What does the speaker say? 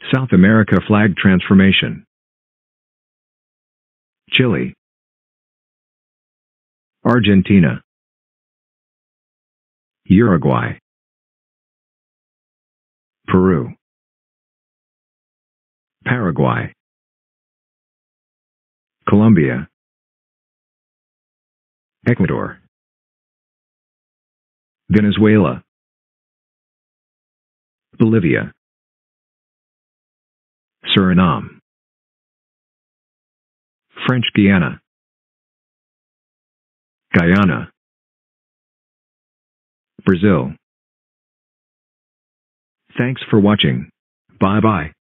South America flag transformation. Chile, Argentina, Uruguay, Peru, Paraguay, Colombia, Ecuador, Venezuela, Bolivia, Suriname, French Guiana, Guyana, Brazil. Thanks for watching. Bye bye.